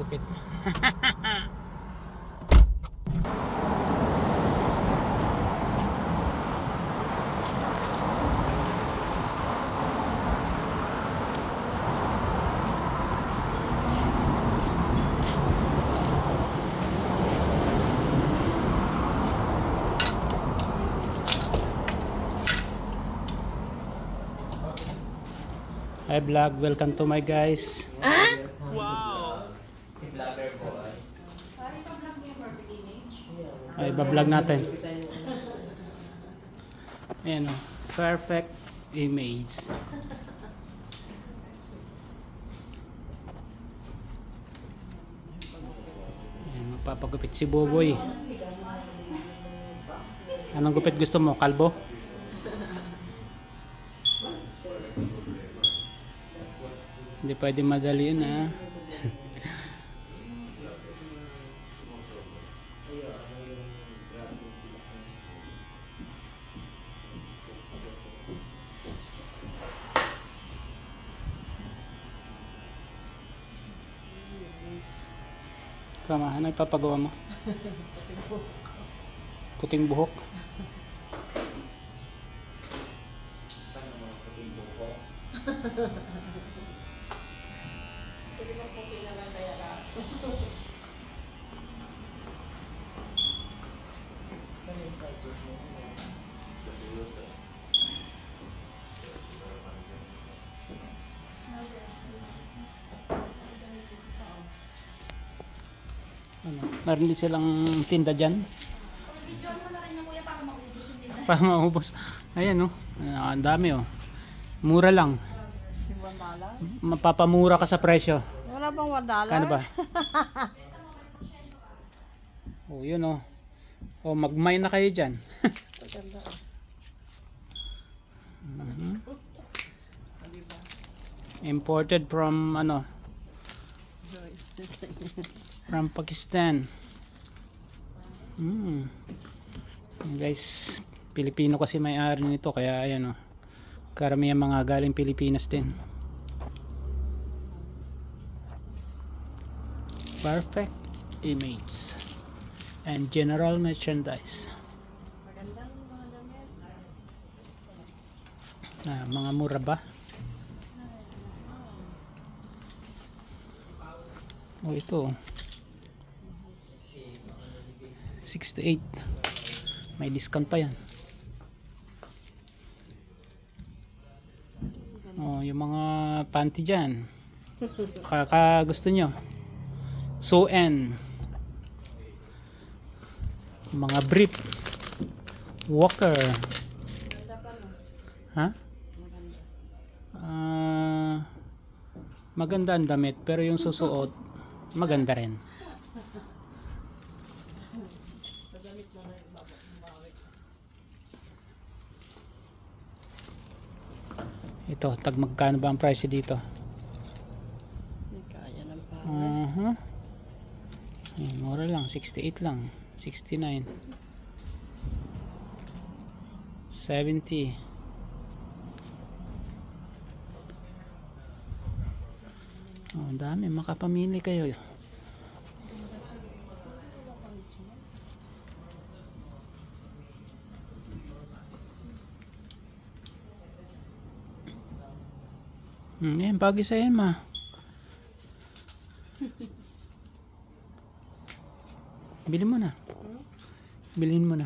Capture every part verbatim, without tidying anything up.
Napakagupit. Hi vlog, welcome to my guys. Ah? Wow! Si vlogger boy. Ay, ba-vlog natin. Ayan o, perfect image. Ayan, magpapagupit si Boboy. Anong gupit gusto mo? Kalbo? Hindi pwede madali yun, ha? Kama, ano ipapagawa mo? Puting buhok. Puting buhok. Pwede bang puti na lang kaya ka? Saan yung budget mo? Ano, meron din silang tinda dyan. Video mo na rin na kuya para maubos yung tindahan. Para maubos. Ayan, oh. Ah, ang dami, oh. Mura lang. one dollar? Mapapamura ka sa presyo. Wala bang one dollar? Kano ba? Oh, yun, oh. Oh, mag-mine na kayo dyan. Maganda. Mhm. Imported from, ano, from Pakistan. Mm. Guys, Pilipino kasi may-ari nito, kaya ayan, oh. Karamihan mga galing Pilipinas din. Perfect image and general merchandise. Magandang mga damit. Ah, mga mura ba? Oh, ito sixty-eight. May discount pa yan. Oh, yung mga panty dyan, kaka gusto nyo. Suoen, mga brief, walker. Ha? Ah, maganda ang damit, pero yung susuot maganda rin. Ito, tag magkano ba ang price dito? May kaya ng pa. Uh-huh. Ayan, mura lang, sixty-eight lang, sixty-nine, seventy. Oh, ang dami, makapamili kayo. Hmm, yan, bagay sa yan, ma. Bilhin mo na. Bilhin mo na.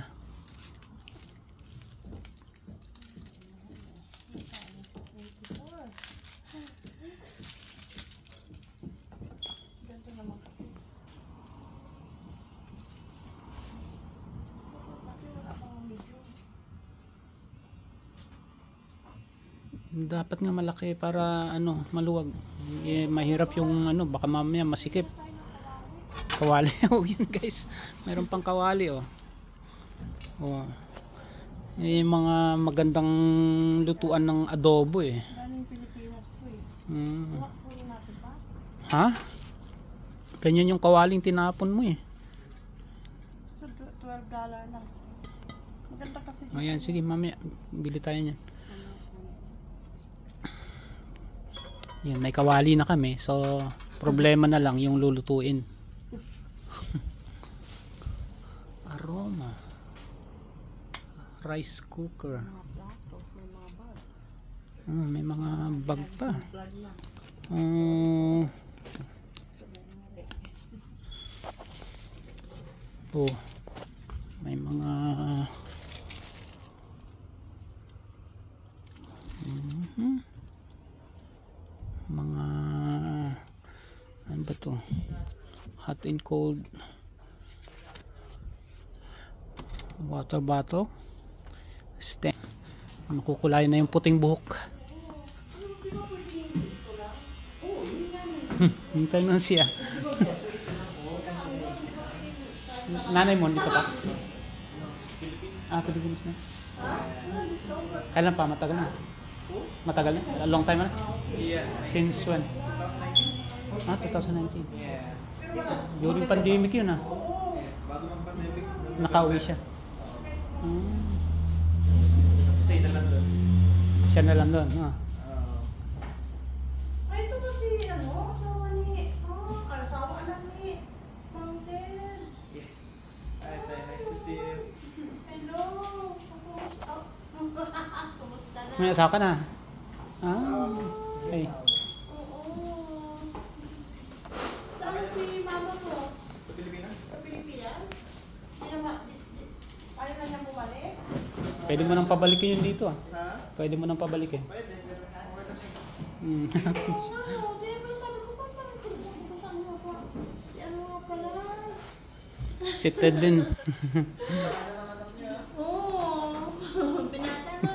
Dapat nga malaki para ano, maluwag. Eh, mahirap yung ano, baka mamaya masikip. Kawali. Oh, yun guys. Meron pang kawali, oh. Oh. Eh, mga magandang lutuan ng adobo, eh. Galing Pilipinas to eh. Mm. Kunin natin pa? Ha? Ganyan yung kawaling tinapon mo, eh. So, twelve dollar lang. Maganda kasi. Ayan, sige, mamaya. Bili tayo niyan. Yan, may kawali na kami. So, Problema na lang yung lulutuin. Aroma. Rice cooker. Mga plato, may mga bag. Oh, may mga bag pa. Vlog na. Oh, oh. May mga Mhm. mga ano ba to? Hot and cold water bottle. Stem. Makukulay na yung puting buhok. Hintay na siya. Nanay mo, dito pa? Ah, Pilipinas na. Kailan pa? Matagal na? Matagal na? A long time na? Yeah. Since when? Ah, twenty nineteen. Yeah. During pandemic yun ah. Bago ng pandemic. Nakauwi siya. Hmm. Stay na lang doon. Siya na lang doon. Ah. Uh, Ay, ito ba si, ano, asawa ni, oh, asawa anak ni Mountain. yes. Hi, Tay. Nice to see you. Hello. Kumusta? Kumusta na? May asawa ka na? Ah. Okay. Oo. Saan na si mama mo? Sa Pilipinas? Sa Pilipinas? Di na ma... di- di- Ayaw na niya bumalik? Pwede mo nang pabalikin yun dito ah. Ha? Pwede mo nang pabalikin. Pwede. Okay na siya. Hmm. Oo nga, no. Di ba sabi ko pa, parang kinabukasan mo pa. Si ano nga pala? Si Ted din. Oo. Binata na.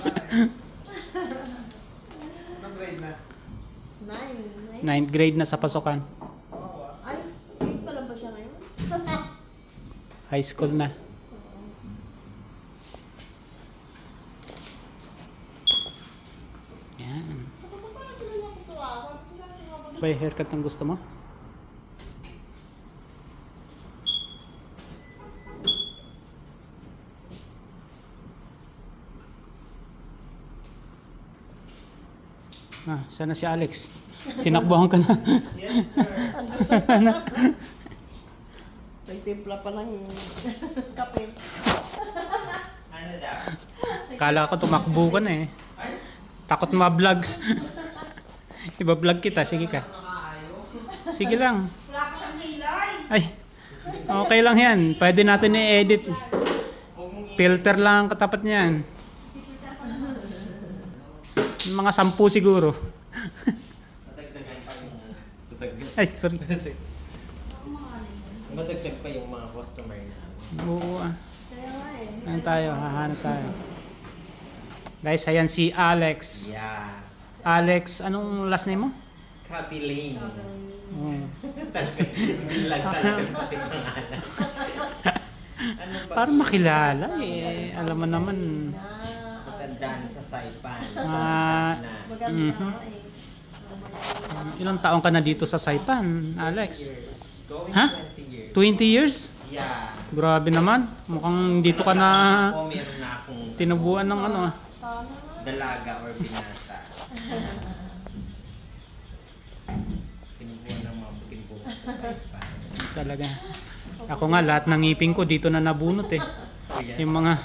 Anong grade na? Nine. Nine. Ninth grade na sa pasukan. Oo ah. Ay, eight pa lang ba siya ngayon? High school na. Yan. Parang kilala ko to ah. Kilala ko ba? Ba yung haircut ang gusto mo? Ah, sana si Alex. Tinakbuhan ka na. Yes, sir. Nagtimpla pa ng kape. Ano daw? Kala ko tumakbo ka na eh. Takot ma-vlog. Iba-vlog kita. Sige ka. Sige lang. Wala ka siyang kilay. Ay, okay lang yan. Pwede natin i-edit. Filter lang ang katapat niyan. Mga sampu siguro. Madagdagan pa yung... Madagdagan. Ay, sorry. Madagdag pa yung mga customer na. Oo ah. Kaya nga eh. Ano tayo? Hahanap tayo. Guys, ayan si Alex. Yeah. Alex, anong last name mo? Kapiling. Oh. Bilang talaga pati pangalan. Ano ba? Para makilala eh. Alam mo naman. Matandaan sa Saipan. Ah, Na Maganda Mhm. eh. ilang taong ka na dito sa Saipan, Alex? years. Going Ha? twenty years. twenty years? Yeah. Grabe naman. Mukhang dito ka na Ako meron na akong tinubuan ng ano. ah. Sana nga. dalaga or binata. Tinubuan ng mga puting buhok sa Saipan. Talaga. Ako nga, lahat ng ngipin ko dito na nabunot eh. Kuya, Yung mga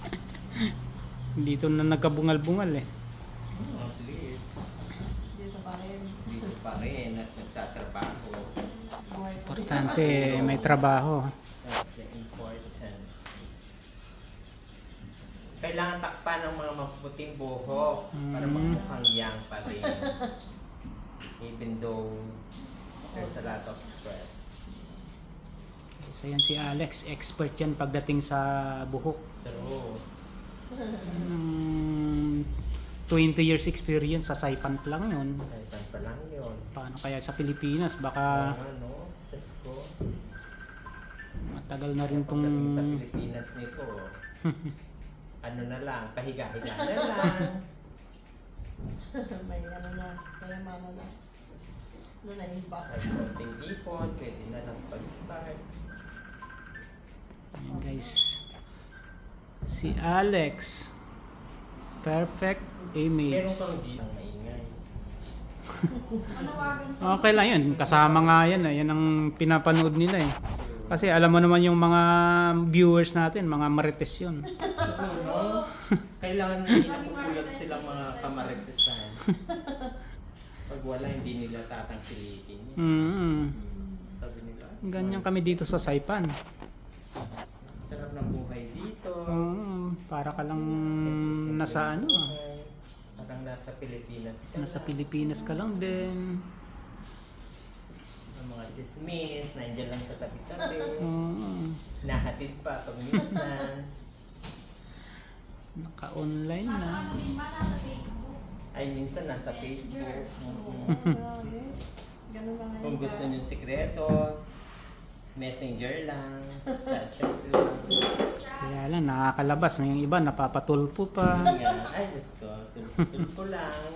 dito na nagkabungal-bungal eh. at least, Dito pa rin. dito pa rin at nagtatrabaho. Buhay pa. Importante, may trabaho. That's the important. Kailangan takpan ng mga maputing buhok para Mm. magmukhang young pa rin. Even though there's a lot of stress. So yan si Alex, expert yan pagdating sa buhok. True. Um, twenty years experience sa Saipan pa lang yun. Kailan pa lang yun. Paano kaya sa Pilipinas? Baka ano, Diyos ko. matagal na rin tong... Pagdating sa Pilipinas nito, ano na lang, pahiga-higa na lang. May ano na. Kayamanan na. Ano na yung baka. Kahit konting ipon, pwede na lang pag-start. Ayan guys. Si Alex. Perfect Meron image. kang dito ang maingay. Manawagan ka. Okay lang yun. Kasama nga yan. Eh. Yan ang pinapanood nila eh. Kasi alam mo naman yung mga viewers natin, mga marites yun. No? Kailangan hindi napupulot silang mga kamaritesan. Pag wala, hindi nila tatangkilikin. Mm-hmm. Sabi nila. Ganyan kami dito sa Saipan. Sarap ng buhay dito. Oo, para ka lang Simple-simple nasa ng ano, buhay. Parang nasa Pilipinas ka nasa lang. Pilipinas ka lang din. Ang mga chismis, nandiyan lang sa tabi-tabi. Oo, Nahatid pa pag minsan. naka-online na. Ay, minsan nasa Facebook. Oo, Mhm. grabe. Ganun lang ngayon. Kung gusto nyo sikreto, messenger lang, chat-chat lang. Kaya lang, nakakalabas. Yung iba, napapatulpo pa. Nga, ay, Diyos ko, tulpo lang.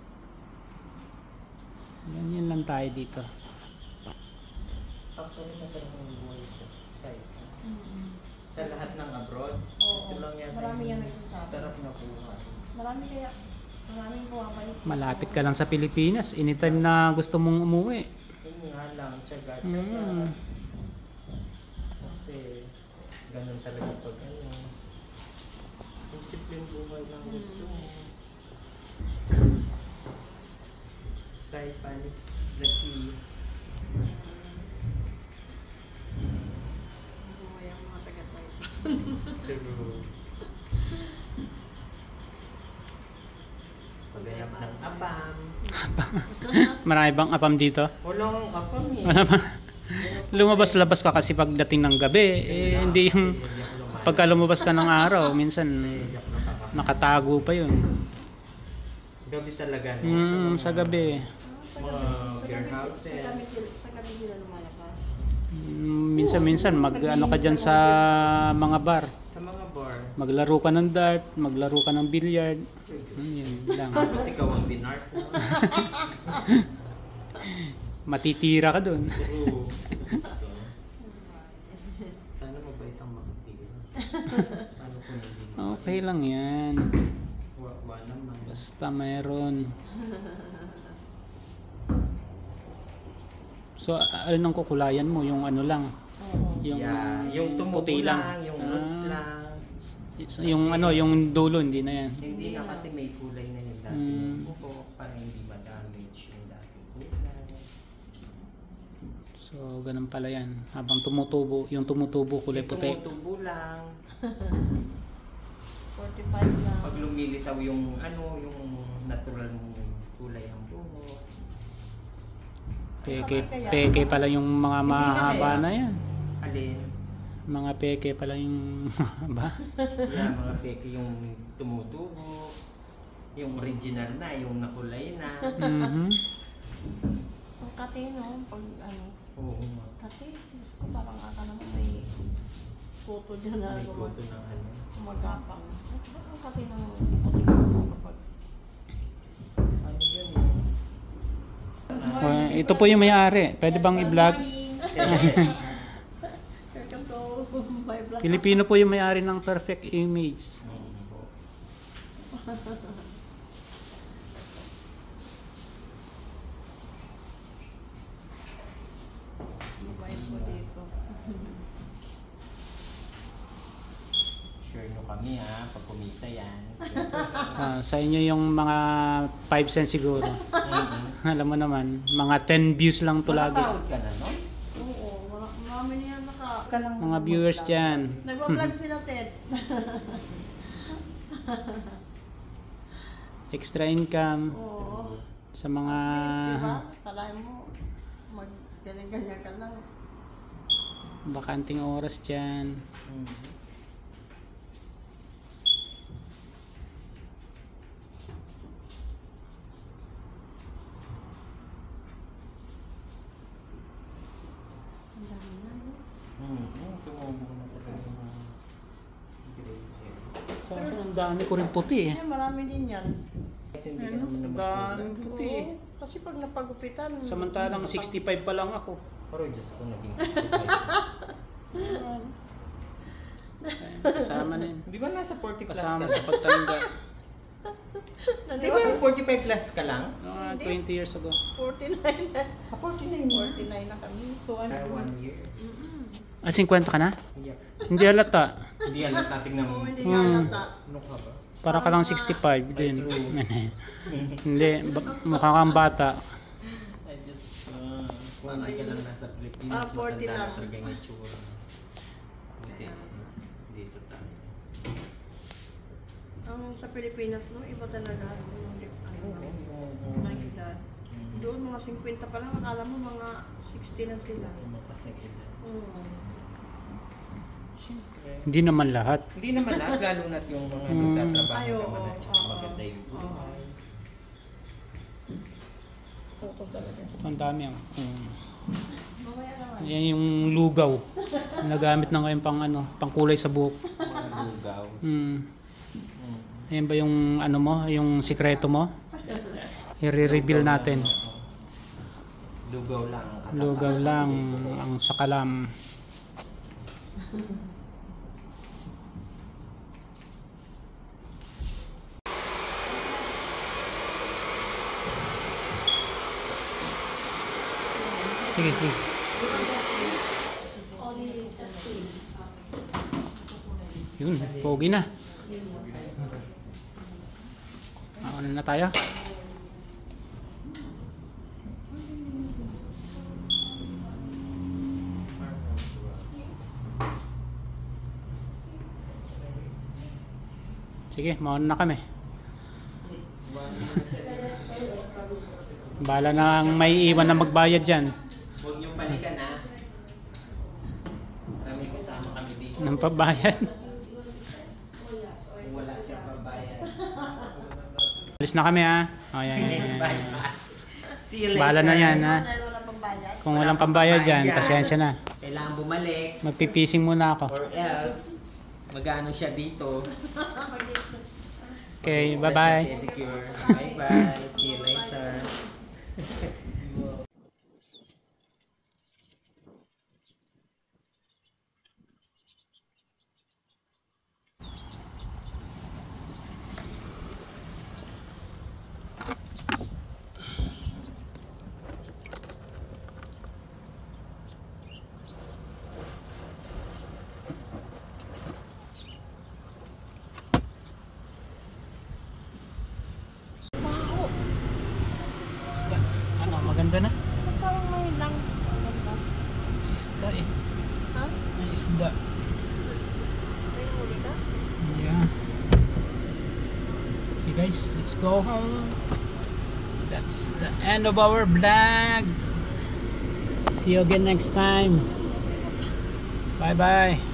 Ganyan lang tayo dito. Actually, masarap ang buhay sa site. Mm. Sa lahat ng abroad, Oo, ito lang yan. marami yan nagsasabi. Sarap na buhay. Marami kaya, maraming bumabalik. Malapit ka lang sa Pilipinas. Anytime na gusto mong umuwi. Yun nga lang, tsaga, tsaga. Mm. Kasi, ganun talaga pag ano. Yung simpleng buhay lang gusto mo. Saipan is the key. Buhay ang mga taga-Saipan. True. Paghanap ng apam. Marami bang apam dito? Walang apam eh. Wala ba? Lumabas-labas ka kasi pagdating ng gabi. Eh, hindi yung pagka lumabas ka ng araw, minsan nakatago pa yun. Gabi talaga. No? Mm, mga- sa gabi. Sa Mga gabi, sa gabi, warehouses. sa gabi, sila, sa gabi sila lumalabas. Mm, Minsan-minsan mag ano ka dyan sa mga bar. Sa mga bar. Maglaro ka ng dart, maglaro ka ng billiard. Mm, yun lang. Tapos ikaw ang binart mo. Matitira ka dun. True. Gusto. Sana mabait ang makatira. Ano kung hindi mo? Okay lang yan. Wa naman. Basta mayroon. So, a- alin ang kukulayan mo? Yung ano lang? Oo. Yung, Yeah, yung tumubo puti lang, yung Ah, roots lang. Yung ano, yung dulo, hindi na yan. Hindi na kasi may kulay na yung dati Mm. yung buko para hindi ma-damage yung dating kulay. So, ganun pala yan. Habang tumutubo, yung tumutubo kulay Yung puti. tumutubo lang. forty-five lang. Pag lumilitaw yung ano, yung natural mong kulay ng buko. Peke, peke pala yung mga mahaba na yan. Alin? Mga peke pala yung mahaba. Yeah, mga peke yung tumutubo. Yung original na, yung nakulay na. Mhm. Ang kate, no? Pag ano, Oo nga. kate, Diyos ko, parang aka naman may photo dyan na May gumag- goto ng ano. gumagapang. Ba't ang kate ng puti ko kapag... Ano yun eh? Oh, ito po yung may-ari. Pwede bang i-vlog? Welcome to my vlog. Pilipino po yung may-ari ng Perfect Image. Mobile mo dito. Share nyo kami ha, pag kumita yan. Ah, sa inyo yung mga five cents siguro. Mhm. Alam mo naman, mga ten views lang to lagi. Makasahod ka na, no? Oo, mara- marami niya naka... Ka lang Mga viewers dyan. Nagpa-vlog sila, Ted. Extra income Oo. sa mga... At least, diba? Kalahin mo, mag-ganyan-ganyan ka lang. bakanting oras dyan. Mhm. Ang dami na, no? Mhm. Tumubo na talaga yung mga grade hair. Sa akin, ang dami ko rin puti eh. Eh, marami din yan. Kahit hindi ka Ano? naman naman Daming kulay. puti eh. Oo, kasi pag napagupitan... Samantalang sixty-five pa lang ako. Pero Diyos ko, naging sixty-five. Kasama na yun. Di ba nasa forty plus Kasama ka? sa pagtanda. Di ba forty-five plus ka lang? Mga Hindi. twenty years ago. forty-nine na. Ah, forty-nine mo. forty-nine na kami. So, ano? Ah, one year. Mm-mm. Ah, fifty ka na? Yeah. Hindi halata. Hindi alam natin ng... Oo, hindi Hmm. nga halata. Ano ka ba? Para ka lang sixty-five din. Hindi, ba- mukha kang bata. I just... Uh, kung hindi ka lang nasa Pilipinas, Ah, forty matanda na lang. talaga yung itsura. Hindi. Dito tayo. Ang sa Pilipinas, no, iba talaga. Yung ano, ng edad. Doon, mga fifty pa lang, akala mo mga sixty na sila. Makasing edad. Mm. Siyempre. Hindi naman lahat. Hindi naman lahat, lalo na't yung mga Hmm. nagtatrabaho Ay, oo. naman at saka Oo. maganda yung buhay. Focus talaga. Ang dami ang. Um, Mamaya naman. yan yung lugaw. Nagamit na ngayon pang ano, pang kulay sa buhok. Mga lugaw. Hmm. Hmm. Ayan ba yung ano mo, yung sikreto mo? I-reveal natin. Lugaw lang. ang katapat Lugaw sa lang buhok. ang sakalam. Sige, sige. Yun, pogi na. Ah, ano na tayo? Sige, mauna na kami. Bala na ang may iwan na magbayad dyan. Huwag niyong balikan ha. Marami kasama kami dito. Ng pabayad. Kung wala siyang pabayad. Alis na kami ha. O, yan, yan, yan. Bye bye. See you later. Bahala na yan ha. Dahil wala pang bayad. Kung walang pambayad dyan, pasensya na. Kailangan bumalik. Magpipising muna ako. Or else, magano siya dito. Okay, bye-bye. Pedicure. Bye-bye. See you later. Isda. Ano, maganda na? Parang may lang. Isda eh. Ha? May isda. May huli ka? Yeah. Okay guys, let's go home. That's the end of our vlog. See you again next time. Bye bye.